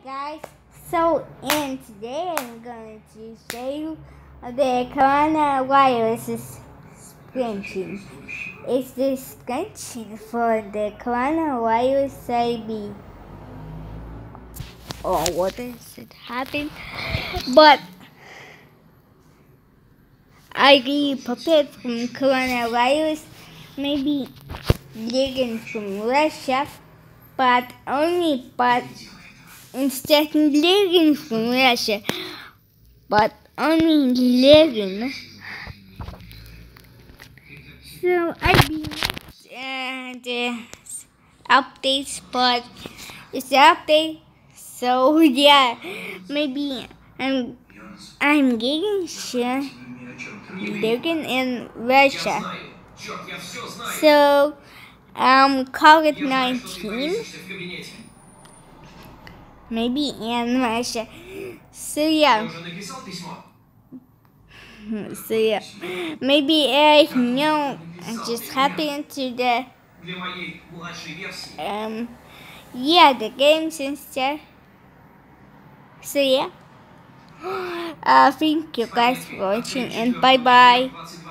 guys, so in today I'm going to show you the coronavirus scrunching. It's the scrunching for the coronavirus IB. Oh, what does it happen? But I be prepared from coronavirus, maybe living from Russia, but instead of living from Russia, but only living. So I be the updates, but it's the update. So yeah, maybe I'm getting sure living in Russia. So COVID-19 maybe in Russia. So yeah. Maybe just happened to the the games and stuff. So yeah. Thank you guys for watching and bye bye.